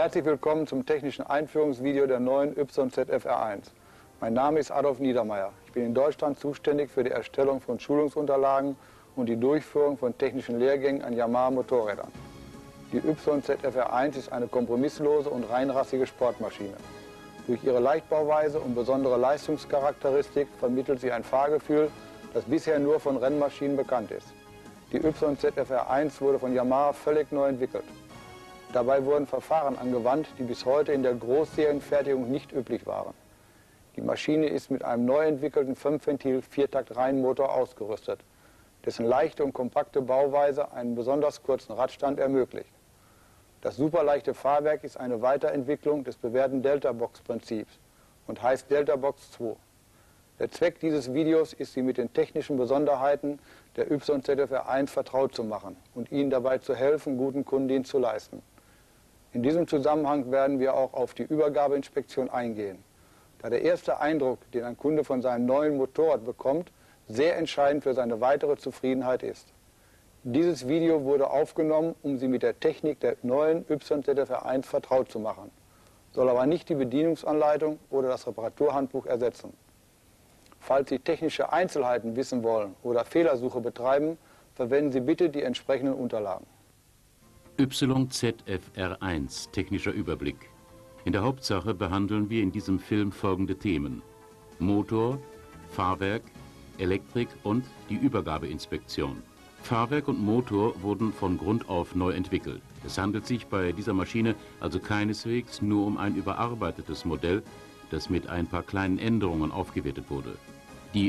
Herzlich willkommen zum technischen Einführungsvideo der neuen YZF-R1. Mein Name ist Adolf Niedermeyer. Ich bin in Deutschland zuständig für die Erstellung von Schulungsunterlagen und die Durchführung von technischen Lehrgängen an Yamaha-Motorrädern. Die YZF-R1 ist eine kompromisslose und reinrassige Sportmaschine. Durch ihre Leichtbauweise und besondere Leistungscharakteristik vermittelt sie ein Fahrgefühl, das bisher nur von Rennmaschinen bekannt ist. Die YZF-R1 wurde von Yamaha völlig neu entwickelt. Dabei wurden Verfahren angewandt, die bis heute in der Großserienfertigung nicht üblich waren. Die Maschine ist mit einem neu entwickelten 5-Ventil-Viertakt-Reihenmotor ausgerüstet, dessen leichte und kompakte Bauweise einen besonders kurzen Radstand ermöglicht. Das superleichte Fahrwerk ist eine Weiterentwicklung des bewährten Delta-Box-Prinzips und heißt Delta-Box 2. Der Zweck dieses Videos ist, Sie mit den technischen Besonderheiten der YZF-R1 vertraut zu machen und Ihnen dabei zu helfen, guten Kundendienst zu leisten. In diesem Zusammenhang werden wir auch auf die Übergabeinspektion eingehen, da der erste Eindruck, den ein Kunde von seinem neuen Motorrad bekommt, sehr entscheidend für seine weitere Zufriedenheit ist. Dieses Video wurde aufgenommen, um Sie mit der Technik der neuen YZF-R1 vertraut zu machen, soll aber nicht die Bedienungsanleitung oder das Reparaturhandbuch ersetzen. Falls Sie technische Einzelheiten wissen wollen oder Fehlersuche betreiben, verwenden Sie bitte die entsprechenden Unterlagen. YZF-R1, technischer Überblick. In der Hauptsache behandeln wir in diesem Film folgende Themen: Motor, Fahrwerk, Elektrik und die Übergabeinspektion. Fahrwerk und Motor wurden von Grund auf neu entwickelt. Es handelt sich bei dieser Maschine also keineswegs nur um ein überarbeitetes Modell, das mit ein paar kleinen Änderungen aufgewertet wurde. Die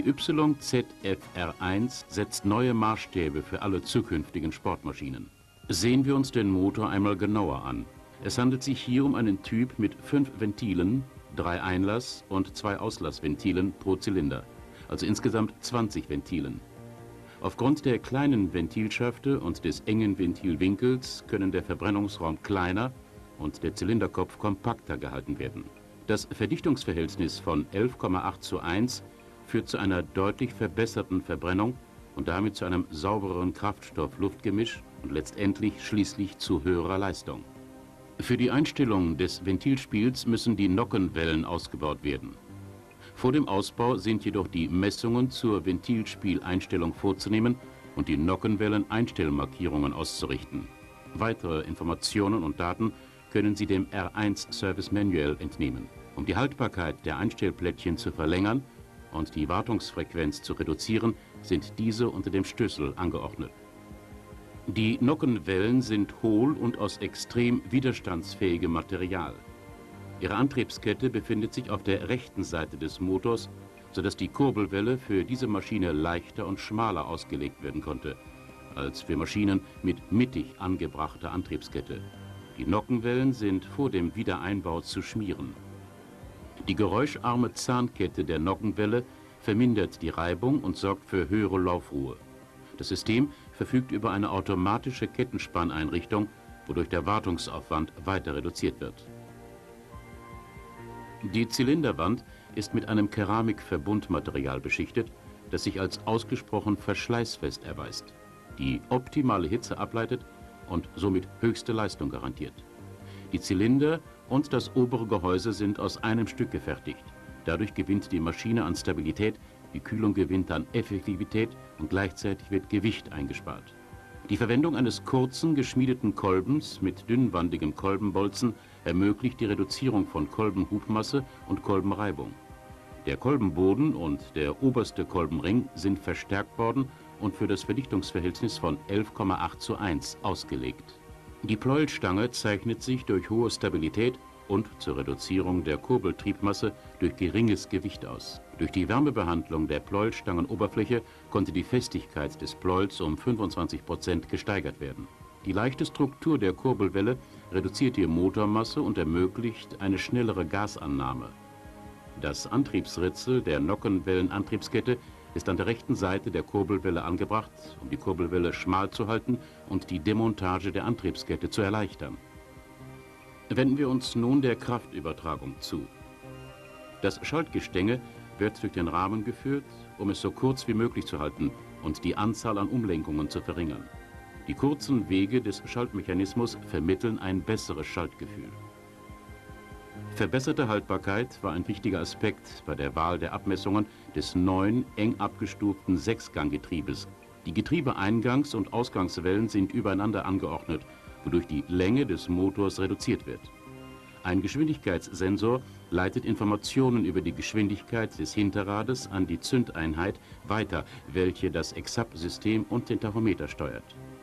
YZF-R1 setzt neue Maßstäbe für alle zukünftigen Sportmaschinen. Sehen wir uns den Motor einmal genauer an. Es handelt sich hier um einen Typ mit 5 Ventilen, 3 Einlass- und 2 Auslassventilen pro Zylinder, also insgesamt 20 Ventilen. Aufgrund der kleinen Ventilschafte und des engen Ventilwinkels können der Verbrennungsraum kleiner und der Zylinderkopf kompakter gehalten werden. Das Verdichtungsverhältnis von 11,8:1 führt zu einer deutlich verbesserten Verbrennung und damit zu einem saubereren Kraftstoff-Luftgemisch und letztendlich schließlich zu höherer Leistung. Für die Einstellung des Ventilspiels müssen die Nockenwellen ausgebaut werden. Vor dem Ausbau sind jedoch die Messungen zur Ventilspieleinstellung vorzunehmen und die Nockenwellen-Einstellmarkierungen auszurichten. Weitere Informationen und Daten können Sie dem R1 Service Manual entnehmen. Um die Haltbarkeit der Einstellplättchen zu verlängern und die Wartungsfrequenz zu reduzieren, sind diese unter dem Schlüssel angeordnet. Die Nockenwellen sind hohl und aus extrem widerstandsfähigem Material. Ihre Antriebskette befindet sich auf der rechten Seite des Motors, sodass die Kurbelwelle für diese Maschine leichter und schmaler ausgelegt werden konnte, als für Maschinen mit mittig angebrachter Antriebskette. Die Nockenwellen sind vor dem Wiedereinbau zu schmieren. Die geräuscharme Zahnkette der Nockenwelle vermindert die Reibung und sorgt für höhere Laufruhe. Das System verfügt über eine automatische Kettenspanneinrichtung, wodurch der Wartungsaufwand weiter reduziert wird. Die Zylinderwand ist mit einem Keramikverbundmaterial beschichtet, das sich als ausgesprochen verschleißfest erweist, die optimale Hitze ableitet und somit höchste Leistung garantiert. Die Zylinder und das obere Gehäuse sind aus einem Stück gefertigt. Dadurch gewinnt die Maschine an Stabilität, die Kühlung gewinnt an Effektivität und gleichzeitig wird Gewicht eingespart. Die Verwendung eines kurzen, geschmiedeten Kolbens mit dünnwandigem Kolbenbolzen ermöglicht die Reduzierung von Kolbenhubmasse und Kolbenreibung. Der Kolbenboden und der oberste Kolbenring sind verstärkt worden und für das Verdichtungsverhältnis von 11,8:1 ausgelegt. Die Pleuelstange zeichnet sich durch hohe Stabilität und zur Reduzierung der Kurbeltriebmasse durch geringes Gewicht aus. Durch die Wärmebehandlung der Pleuelstangenoberfläche konnte die Festigkeit des Pleuels um 25% gesteigert werden. Die leichte Struktur der Kurbelwelle reduziert die Motormasse und ermöglicht eine schnellere Gasannahme. Das Antriebsritzel der Nockenwellenantriebskette ist an der rechten Seite der Kurbelwelle angebracht, um die Kurbelwelle schmal zu halten und die Demontage der Antriebskette zu erleichtern. Wenden wir uns nun der Kraftübertragung zu. Das Schaltgestänge wird durch den Rahmen geführt, um es so kurz wie möglich zu halten und die Anzahl an Umlenkungen zu verringern. Die kurzen Wege des Schaltmechanismus vermitteln ein besseres Schaltgefühl. Verbesserte Haltbarkeit war ein wichtiger Aspekt bei der Wahl der Abmessungen des neuen, eng abgestuften Sechsganggetriebes. Die Getriebeeingangs- und Ausgangswellen sind übereinander angeordnet, wodurch die Länge des Motors reduziert wird. Ein Geschwindigkeitssensor leitet Informationen über die Geschwindigkeit des Hinterrades an die Zündeinheit weiter, welche das EXAP-System und den Tachometer steuert.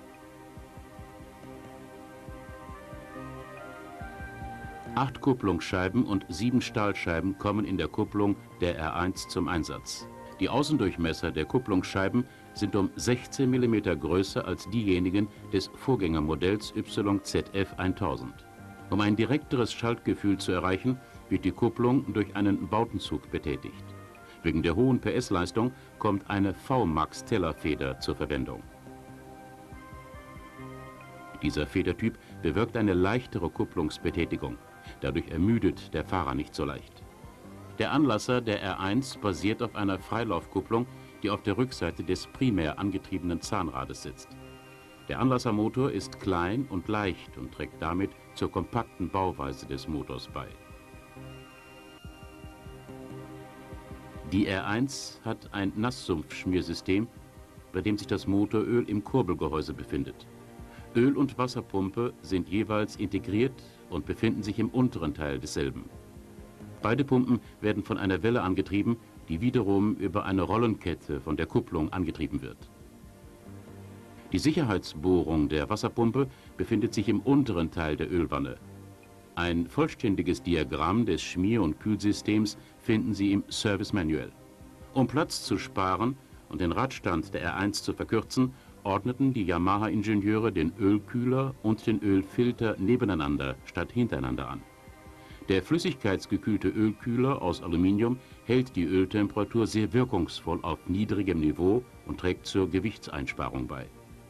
Acht Kupplungsscheiben und 7 Stahlscheiben kommen in der Kupplung der R1 zum Einsatz. Die Außendurchmesser der Kupplungsscheiben sind um 16 mm größer als diejenigen des Vorgängermodells YZF 1000. Um ein direkteres Schaltgefühl zu erreichen, wird die Kupplung durch einen Bautenzug betätigt. Wegen der hohen PS-Leistung kommt eine V-Max-Tellerfeder zur Verwendung. Dieser Federtyp bewirkt eine leichtere Kupplungsbetätigung. Dadurch ermüdet der Fahrer nicht so leicht. Der Anlasser der R1 basiert auf einer Freilaufkupplung, die auf der Rückseite des primär angetriebenen Zahnrades sitzt. Der Anlassermotor ist klein und leicht und trägt damit zur kompakten Bauweise des Motors bei. Die R1 hat ein Nasssumpfschmiersystem, bei dem sich das Motoröl im Kurbelgehäuse befindet. Öl- und Wasserpumpe sind jeweils integriert und befinden sich im unteren Teil desselben. Beide Pumpen werden von einer Welle angetrieben, die wiederum über eine Rollenkette von der Kupplung angetrieben wird. Die Sicherheitsbohrung der Wasserpumpe befindet sich im unteren Teil der Ölwanne. Ein vollständiges Diagramm des Schmier- und Kühlsystems finden Sie im Service Manual. Um Platz zu sparen und den Radstand der R1 zu verkürzen, ordneten die Yamaha-Ingenieure den Ölkühler und den Ölfilter nebeneinander statt hintereinander an. Der flüssigkeitsgekühlte Ölkühler aus Aluminium hält die Öltemperatur sehr wirkungsvoll auf niedrigem Niveau und trägt zur Gewichtseinsparung bei.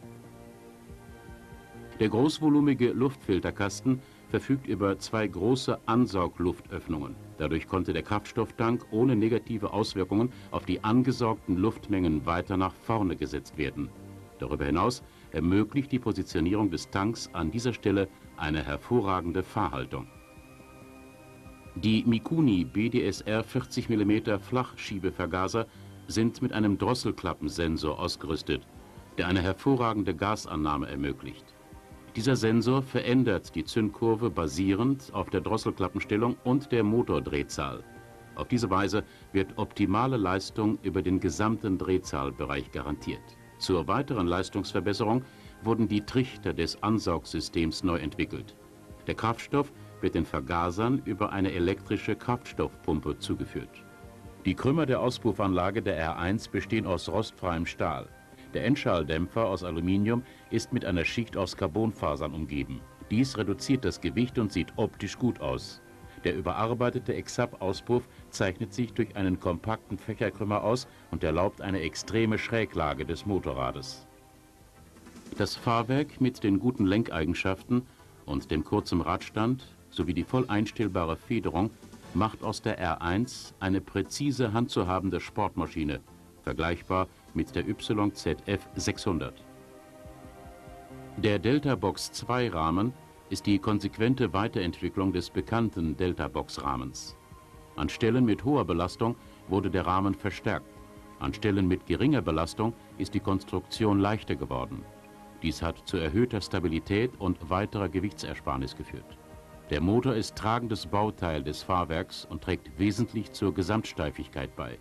Der großvolumige Luftfilterkasten verfügt über 2 große Ansaugluftöffnungen. Dadurch konnte der Kraftstofftank ohne negative Auswirkungen auf die angesaugten Luftmengen weiter nach vorne gesetzt werden. Darüber hinaus ermöglicht die Positionierung des Tanks an dieser Stelle eine hervorragende Fahrhaltung. Die Mikuni BDSR 40 mm Flachschiebevergaser sind mit einem Drosselklappensensor ausgerüstet, der eine hervorragende Gasannahme ermöglicht. Dieser Sensor verändert die Zündkurve basierend auf der Drosselklappenstellung und der Motordrehzahl. Auf diese Weise wird optimale Leistung über den gesamten Drehzahlbereich garantiert. Zur weiteren Leistungsverbesserung wurden die Trichter des Ansaugsystems neu entwickelt. Der Kraftstoff wird den Vergasern über eine elektrische Kraftstoffpumpe zugeführt. Die Krümmer der Auspuffanlage der R1 bestehen aus rostfreiem Stahl. Der Endschalldämpfer aus Aluminium ist mit einer Schicht aus Carbonfasern umgeben. Dies reduziert das Gewicht und sieht optisch gut aus. Der überarbeitete EXAP-Auspuff zeichnet sich durch einen kompakten Fächerkrümmer aus und erlaubt eine extreme Schräglage des Motorrades. Das Fahrwerk mit den guten Lenkeigenschaften und dem kurzen Radstand sowie die voll einstellbare Federung macht aus der R1 eine präzise handzuhabende Sportmaschine, vergleichbar mit der YZF 600. Der Delta-Box 2 Rahmen ist die konsequente Weiterentwicklung des bekannten Delta-Box-Rahmens. An Stellen mit hoher Belastung wurde der Rahmen verstärkt. An Stellen mit geringer Belastung ist die Konstruktion leichter geworden. Dies hat zu erhöhter Stabilität und weiterer Gewichtsersparnis geführt. Der Motor ist tragendes Bauteil des Fahrwerks und trägt wesentlich zur Gesamtsteifigkeit bei.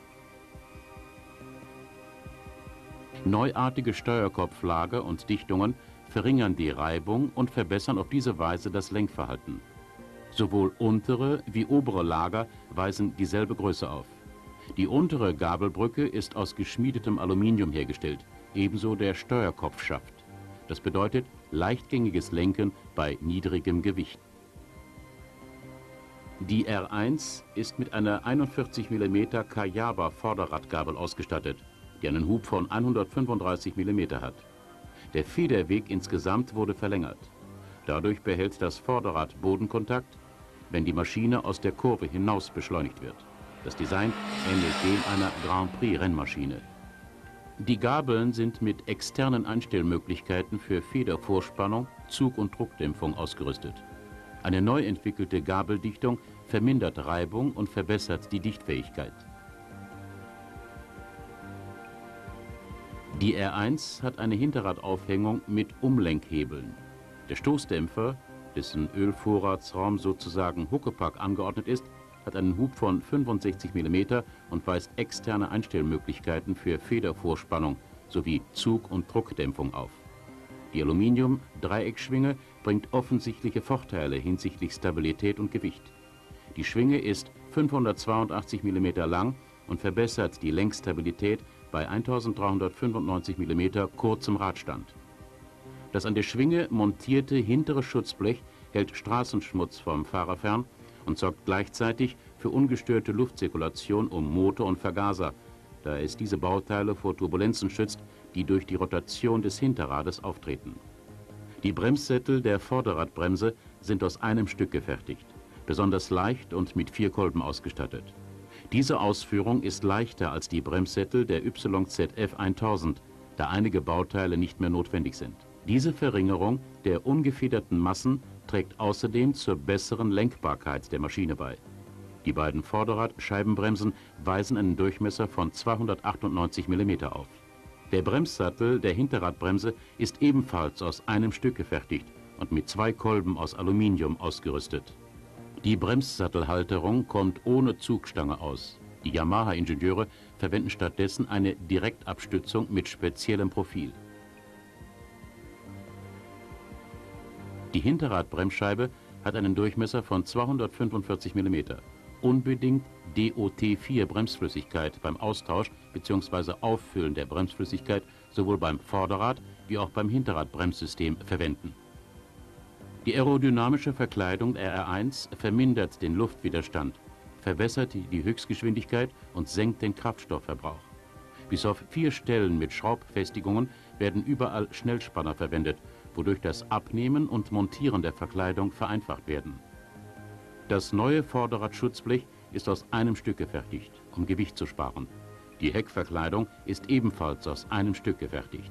Neuartige Steuerkopflager und Dichtungen verringern die Reibung und verbessern auf diese Weise das Lenkverhalten. Sowohl untere wie obere Lager weisen dieselbe Größe auf. Die untere Gabelbrücke ist aus geschmiedetem Aluminium hergestellt, ebenso der Steuerkopfschaft. Das bedeutet leichtgängiges Lenken bei niedrigem Gewicht. Die R1 ist mit einer 41 mm Kayaba Vorderradgabel ausgestattet, die einen Hub von 135 mm hat. Der Federweg insgesamt wurde verlängert. Dadurch behält das Vorderrad Bodenkontakt, wenn die Maschine aus der Kurve hinaus beschleunigt wird. Das Design ähnelt dem einer Grand Prix Rennmaschine. Die Gabeln sind mit externen Einstellmöglichkeiten für Federvorspannung, Zug- und Druckdämpfung ausgerüstet. Eine neu entwickelte Gabeldichtung vermindert Reibung und verbessert die Dichtfähigkeit. Die R1 hat eine Hinterradaufhängung mit Umlenkhebeln. Der Stoßdämpfer, dessen Ölvorratsraum sozusagen Huckepack angeordnet ist, hat einen Hub von 65 mm und weist externe Einstellmöglichkeiten für Federvorspannung sowie Zug- und Druckdämpfung auf. Die Aluminium-Dreieckschwinge bringt offensichtliche Vorteile hinsichtlich Stabilität und Gewicht. Die Schwinge ist 582 mm lang und verbessert die Lenkstabilität bei 1395 mm kurzem Radstand. Das an der Schwinge montierte hintere Schutzblech hält Straßenschmutz vom Fahrer fern und sorgt gleichzeitig für ungestörte Luftzirkulation um Motor und Vergaser, da es diese Bauteile vor Turbulenzen schützt, die durch die Rotation des Hinterrades auftreten. Die Bremssättel der Vorderradbremse sind aus einem Stück gefertigt, besonders leicht und mit 4 Kolben ausgestattet. Diese Ausführung ist leichter als die Bremssättel der YZF 1000, da einige Bauteile nicht mehr notwendig sind. Diese Verringerung der ungefederten Massen trägt außerdem zur besseren Lenkbarkeit der Maschine bei. Die beiden Vorderrad-Scheibenbremsen weisen einen Durchmesser von 298 mm auf. Der Bremssattel der Hinterradbremse ist ebenfalls aus einem Stück gefertigt und mit 2 Kolben aus Aluminium ausgerüstet. Die Bremssattelhalterung kommt ohne Zugstange aus. Die Yamaha-Ingenieure verwenden stattdessen eine Direktabstützung mit speziellem Profil. Die Hinterradbremsscheibe hat einen Durchmesser von 245 mm. Unbedingt DOT4 Bremsflüssigkeit beim Austausch bzw. Auffüllen der Bremsflüssigkeit sowohl beim Vorderrad wie auch beim Hinterradbremssystem verwenden. Die aerodynamische Verkleidung der R1 vermindert den Luftwiderstand, verbessert die Höchstgeschwindigkeit und senkt den Kraftstoffverbrauch. Bis auf 4 Stellen mit Schraubfestigungen werden überall Schnellspanner verwendet, wodurch das Abnehmen und Montieren der Verkleidung vereinfacht werden. Das neue Vorderradschutzblech ist aus einem Stück gefertigt, um Gewicht zu sparen. Die Heckverkleidung ist ebenfalls aus einem Stück gefertigt.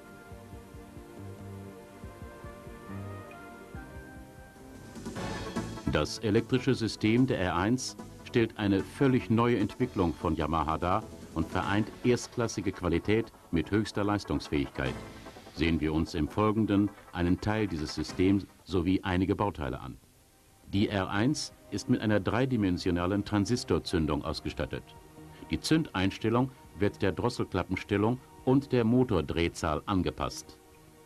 Das elektrische System der R1 stellt eine völlig neue Entwicklung von Yamaha dar und vereint erstklassige Qualität mit höchster Leistungsfähigkeit. Sehen wir uns im Folgenden einen Teil dieses Systems sowie einige Bauteile an. Die R1 ist mit einer dreidimensionalen Transistorzündung ausgestattet. Die Zündeinstellung wird der Drosselklappenstellung und der Motordrehzahl angepasst.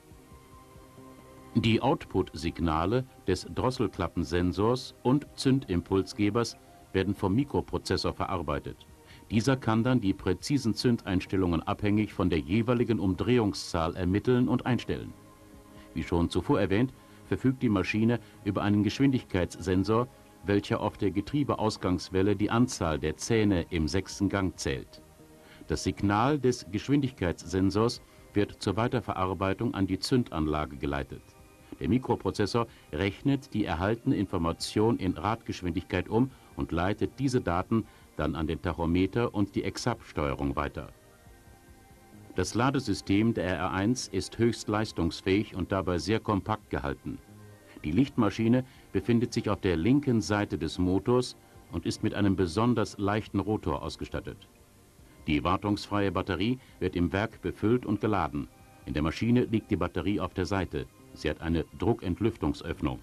Die Output-Signale des Drosselklappensensors und Zündimpulsgebers werden vom Mikroprozessor verarbeitet. Dieser kann dann die präzisen Zündeinstellungen abhängig von der jeweiligen Umdrehungszahl ermitteln und einstellen. Wie schon zuvor erwähnt, verfügt die Maschine über einen Geschwindigkeitssensor, welcher auf der Getriebeausgangswelle die Anzahl der Zähne im 6. Gang zählt. Das Signal des Geschwindigkeitssensors wird zur Weiterverarbeitung an die Zündanlage geleitet. Der Mikroprozessor rechnet die erhaltene Information in Radgeschwindigkeit um und leitet diese Daten dann an den Tachometer und die Exap-Steuerung weiter. Das Ladesystem der R1 ist höchst leistungsfähig und dabei sehr kompakt gehalten. Die Lichtmaschine befindet sich auf der linken Seite des Motors und ist mit einem besonders leichten Rotor ausgestattet. Die wartungsfreie Batterie wird im Werk befüllt und geladen. In der Maschine liegt die Batterie auf der Seite. Sie hat eine Druckentlüftungsöffnung.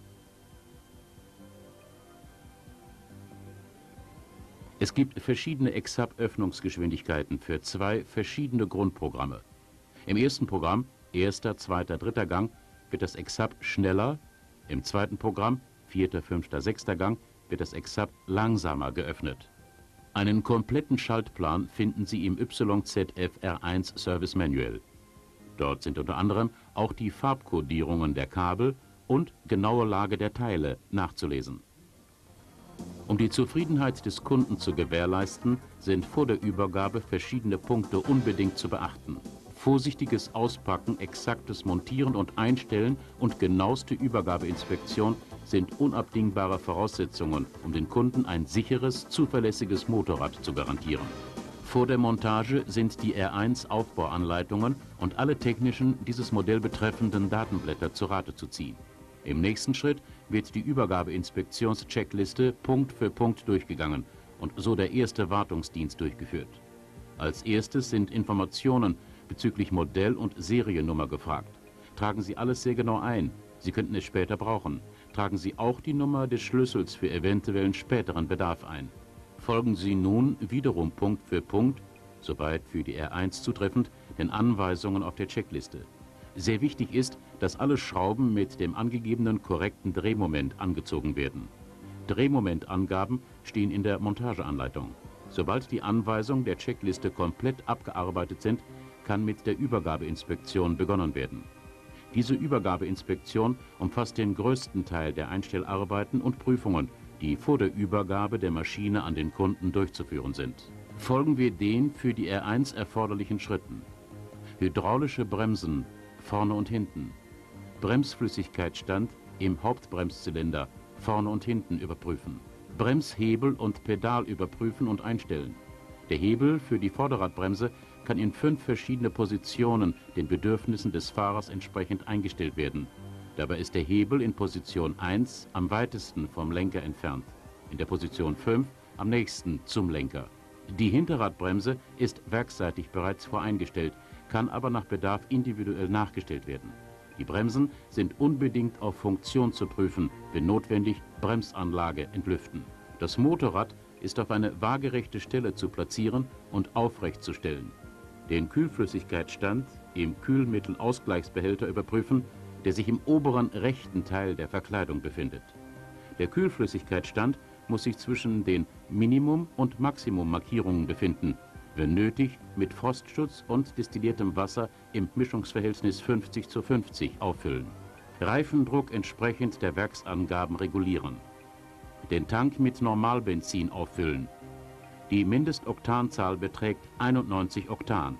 Es gibt verschiedene Exap-Öffnungsgeschwindigkeiten für 2 verschiedene Grundprogramme. Im ersten Programm, 1., 2., 3. Gang, wird das Exap schneller, im zweiten Programm, 4., 5., 6. Gang, wird das Exap langsamer geöffnet. Einen kompletten Schaltplan finden Sie im YZF R1 Service Manual. Dort sind unter anderem auch die Farbkodierungen der Kabel und genaue Lage der Teile nachzulesen. Um die Zufriedenheit des Kunden zu gewährleisten, sind vor der Übergabe verschiedene Punkte unbedingt zu beachten. Vorsichtiges Auspacken, exaktes Montieren und Einstellen und genaueste Übergabeinspektion sind unabdingbare Voraussetzungen, um den Kunden ein sicheres, zuverlässiges Motorrad zu garantieren. Vor der Montage sind die R1 Aufbauanleitungen und alle technischen dieses Modell betreffenden Datenblätter zu Rate zu ziehen. Im nächsten Schritt wird die Übergabeinspektionscheckliste Punkt für Punkt durchgegangen und so der erste Wartungsdienst durchgeführt. Als erstes sind Informationen bezüglich Modell und Seriennummer gefragt. Tragen Sie alles sehr genau ein. Sie könnten es später brauchen. Tragen Sie auch die Nummer des Schlüssels für eventuellen späteren Bedarf ein. Folgen Sie nun wiederum Punkt für Punkt, soweit für die R1 zutreffend, den Anweisungen auf der Checkliste. Sehr wichtig ist, dass alle Schrauben mit dem angegebenen korrekten Drehmoment angezogen werden. Drehmomentangaben stehen in der Montageanleitung. Sobald die Anweisungen der Checkliste komplett abgearbeitet sind, kann mit der Übergabeinspektion begonnen werden. Diese Übergabeinspektion umfasst den größten Teil der Einstellarbeiten und Prüfungen, die vor der Übergabe der Maschine an den Kunden durchzuführen sind. Folgen wir den für die R1 erforderlichen Schritten. Hydraulische Bremsen vorne und hinten. Bremsflüssigkeitsstand im Hauptbremszylinder vorne und hinten überprüfen. Bremshebel und Pedal überprüfen und einstellen. Der Hebel für die Vorderradbremse kann in 5 verschiedene Positionen den Bedürfnissen des Fahrers entsprechend eingestellt werden. Dabei ist der Hebel in Position 1 am weitesten vom Lenker entfernt, in der Position 5 am nächsten zum Lenker. Die Hinterradbremse ist werksseitig bereits voreingestellt, kann aber nach Bedarf individuell nachgestellt werden. Die Bremsen sind unbedingt auf Funktion zu prüfen, wenn notwendig Bremsanlage entlüften. Das Motorrad ist auf eine waagerechte Stelle zu platzieren und aufrecht zu stellen. Den Kühlflüssigkeitsstand im Kühlmittelausgleichsbehälter überprüfen, der sich im oberen rechten Teil der Verkleidung befindet. Der Kühlflüssigkeitsstand muss sich zwischen den Minimum- und Maximummarkierungen befinden, wenn nötig mit Frostschutz und destilliertem Wasser im Mischungsverhältnis 50:50 auffüllen. Reifendruck entsprechend der Werksangaben regulieren. Den Tank mit Normalbenzin auffüllen. Die Mindestoktanzahl beträgt 91 Oktan.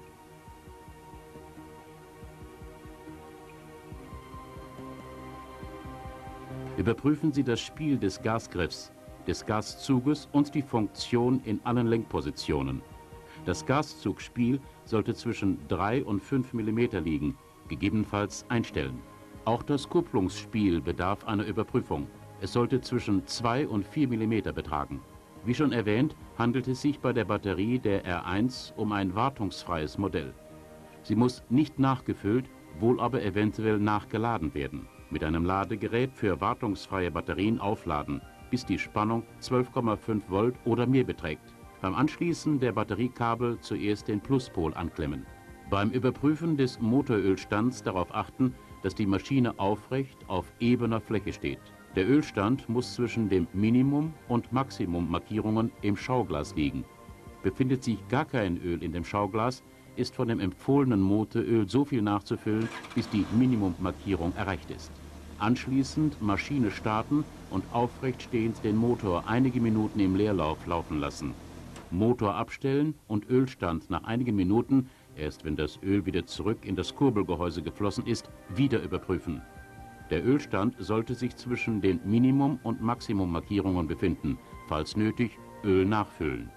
Überprüfen Sie das Spiel des Gasgriffs, des Gaszuges und die Funktion in allen Lenkpositionen. Das Gaszugspiel sollte zwischen 3 und 5 mm liegen, gegebenenfalls einstellen. Auch das Kupplungsspiel bedarf einer Überprüfung. Es sollte zwischen 2 und 4 mm betragen. Wie schon erwähnt, handelt es sich bei der Batterie der R1 um ein wartungsfreies Modell. Sie muss nicht nachgefüllt, wohl aber eventuell nachgeladen werden. Mit einem Ladegerät für wartungsfreie Batterien aufladen, bis die Spannung 12,5 Volt oder mehr beträgt. Beim Anschließen der Batteriekabel zuerst den Pluspol anklemmen. Beim Überprüfen des Motorölstands darauf achten, dass die Maschine aufrecht auf ebener Fläche steht. Der Ölstand muss zwischen dem Minimum- und Maximummarkierungen im Schauglas liegen. Befindet sich gar kein Öl in dem Schauglas, ist von dem empfohlenen Motoröl so viel nachzufüllen, bis die Minimummarkierung erreicht ist. Anschließend Maschine starten und aufrecht stehend den Motor einige Minuten im Leerlauf laufen lassen. Motor abstellen und Ölstand nach einigen Minuten, erst wenn das Öl wieder zurück in das Kurbelgehäuse geflossen ist, wieder überprüfen. Der Ölstand sollte sich zwischen den Minimum- und Maximummarkierungen befinden, falls nötig Öl nachfüllen.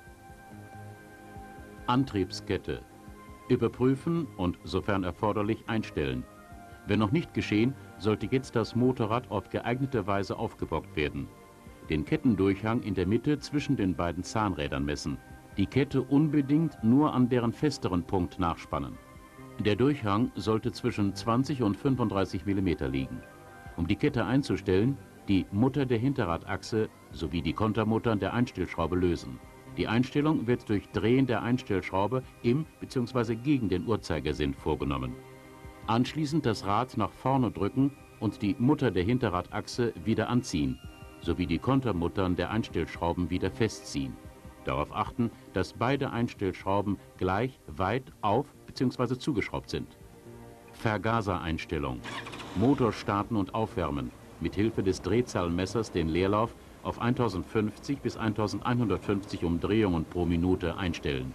Antriebskette. Überprüfen und, sofern erforderlich, einstellen. Wenn noch nicht geschehen, sollte jetzt das Motorrad auf geeignete Weise aufgebockt werden. Den Kettendurchhang in der Mitte zwischen den beiden Zahnrädern messen. Die Kette unbedingt nur an deren festeren Punkt nachspannen. Der Durchhang sollte zwischen 20 und 35 mm liegen. Um die Kette einzustellen, die Mutter der Hinterradachse sowie die Kontermuttern der Einstellschraube lösen. Die Einstellung wird durch Drehen der Einstellschraube im bzw. gegen den Uhrzeigersinn vorgenommen. Anschließend das Rad nach vorne drücken und die Mutter der Hinterradachse wieder anziehen, sowie die Kontermuttern der Einstellschrauben wieder festziehen. Darauf achten, dass beide Einstellschrauben gleich weit auf bzw. zugeschraubt sind. Vergasereinstellung. Motor starten und aufwärmen. Mit Hilfe des Drehzahlmessers den Leerlauf auf 1050 bis 1150 Umdrehungen pro Minute einstellen.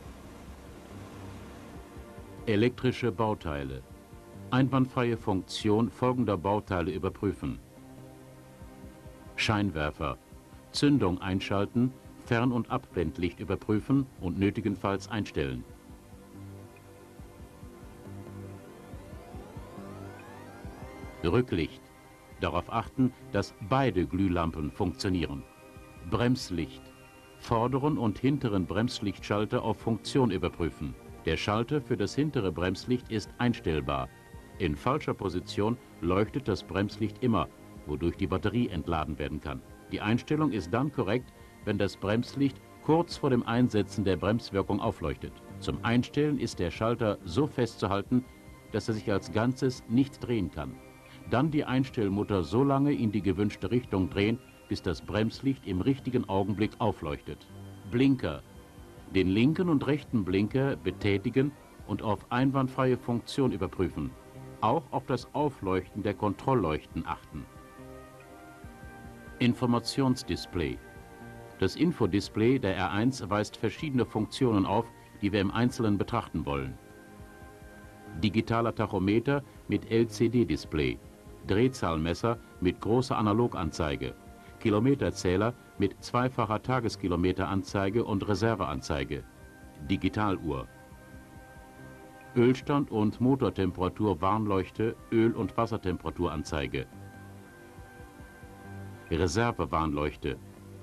Elektrische Bauteile. Einwandfreie Funktion folgender Bauteile überprüfen. Scheinwerfer. Zündung einschalten, Fern- und Abblendlicht überprüfen und nötigenfalls einstellen. Rücklicht. Darauf achten, dass beide Glühlampen funktionieren. Bremslicht. Vorderen und hinteren Bremslichtschalter auf Funktion überprüfen. Der Schalter für das hintere Bremslicht ist einstellbar. In falscher Position leuchtet das Bremslicht immer, wodurch die Batterie entladen werden kann. Die Einstellung ist dann korrekt, wenn das Bremslicht kurz vor dem Einsetzen der Bremswirkung aufleuchtet. Zum Einstellen ist der Schalter so festzuhalten, dass er sich als Ganzes nicht drehen kann. Dann die Einstellmutter so lange in die gewünschte Richtung drehen, bis das Bremslicht im richtigen Augenblick aufleuchtet. Blinker. Den linken und rechten Blinker betätigen und auf einwandfreie Funktion überprüfen. Auch auf das Aufleuchten der Kontrollleuchten achten. Informationsdisplay. Das Infodisplay der R1 weist verschiedene Funktionen auf, die wir im Einzelnen betrachten wollen. Digitaler Tachometer mit LCD-Display, Drehzahlmesser mit großer Analoganzeige, Kilometerzähler mit zweifacher Tageskilometeranzeige und Reserveanzeige, Digitaluhr. Ölstand und Motortemperatur Warnleuchte, Öl- und Wassertemperaturanzeige, Reservewarnleuchte,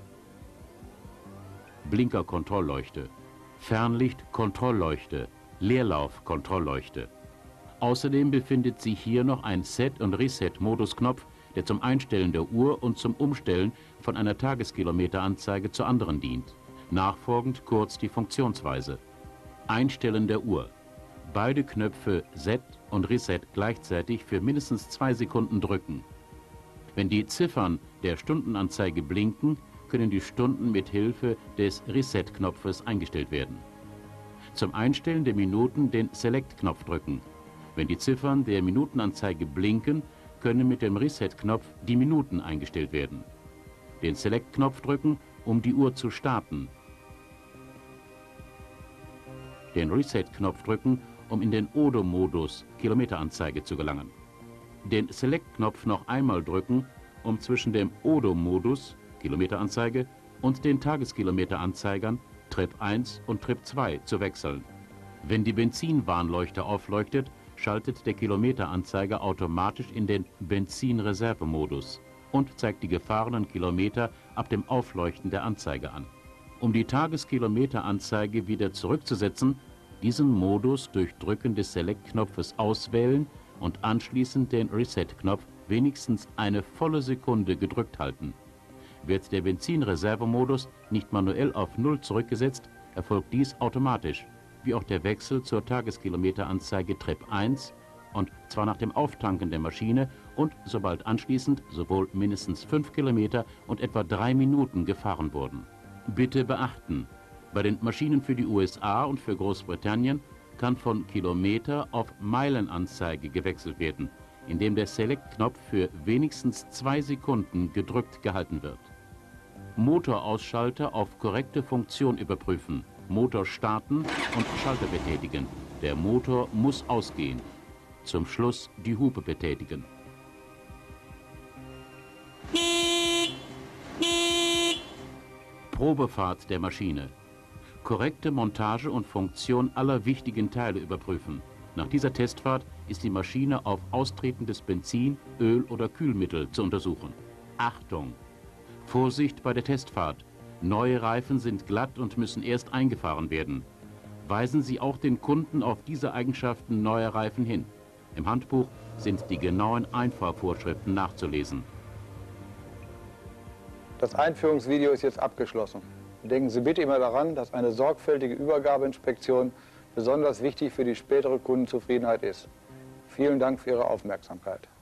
Blinkerkontrollleuchte, Fernlichtkontrollleuchte, Leerlaufkontrollleuchte. Außerdem befindet sich hier noch ein Set- und Reset-Modusknopf, der zum Einstellen der Uhr und zum Umstellen von einer Tageskilometeranzeige zur anderen dient. Nachfolgend kurz die Funktionsweise. Einstellen der Uhr. Beide Knöpfe Set und Reset gleichzeitig für mindestens 2 Sekunden drücken. Wenn die Ziffern der Stundenanzeige blinken, können die Stunden mit Hilfe des Reset-Knopfes eingestellt werden. Zum Einstellen der Minuten den Select-Knopf drücken. Wenn die Ziffern der Minutenanzeige blinken, können mit dem Reset-Knopf die Minuten eingestellt werden. Den Select-Knopf drücken, um die Uhr zu starten. Den Reset-Knopf drücken, um in den Odo-Modus Kilometeranzeige zu gelangen. Den Select-Knopf noch einmal drücken, um zwischen dem Odo-Modus Kilometeranzeige und den Tageskilometeranzeigern Trip 1 und Trip 2 zu wechseln. Wenn die Benzinwarnleuchte aufleuchtet, schaltet der Kilometeranzeiger automatisch in den Benzinreservemodus und zeigt die gefahrenen Kilometer ab dem Aufleuchten der Anzeige an. Um die Tageskilometeranzeige wieder zurückzusetzen, diesen Modus durch Drücken des Select-Knopfes auswählen und anschließend den Reset-Knopf wenigstens eine volle Sekunde gedrückt halten. Wird der Benzinreservemodus nicht manuell auf 0 zurückgesetzt, erfolgt dies automatisch, wie auch der Wechsel zur Tageskilometeranzeige Trip 1, und zwar nach dem Auftanken der Maschine und sobald anschließend sowohl mindestens 5 Kilometer und etwa 3 Minuten gefahren wurden. Bitte beachten, bei den Maschinen für die USA und für Großbritannien kann von Kilometer auf Meilenanzeige gewechselt werden, indem der Select-Knopf für wenigstens 2 Sekunden gedrückt gehalten wird. Motorausschalter auf korrekte Funktion überprüfen, Motor starten und Schalter betätigen. Der Motor muss ausgehen. Zum Schluss die Hupe betätigen. Probefahrt der Maschine. Korrekte Montage und Funktion aller wichtigen Teile überprüfen. Nach dieser Testfahrt ist die Maschine auf austretendes Benzin, Öl oder Kühlmittel zu untersuchen. Achtung! Vorsicht bei der Testfahrt. Neue Reifen sind glatt und müssen erst eingefahren werden. Weisen Sie auch den Kunden auf diese Eigenschaften neuer Reifen hin. Im Handbuch sind die genauen Einfahrvorschriften nachzulesen. Das Einführungsvideo ist jetzt abgeschlossen. Denken Sie bitte immer daran, dass eine sorgfältige Übergabeinspektion besonders wichtig für die spätere Kundenzufriedenheit ist. Vielen Dank für Ihre Aufmerksamkeit.